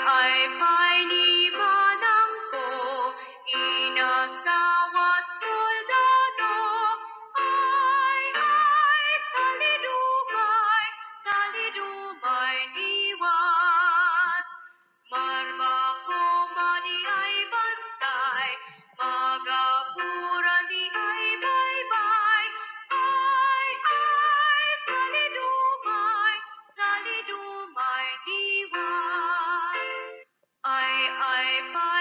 ay painibanang ko, inasawat soldado. Ay, Salidommay, Salidommay diwas. Marbako madi ay bantay, magapuran di ay baybay. Ay, Salidommay, Salidommay diwas. Ay,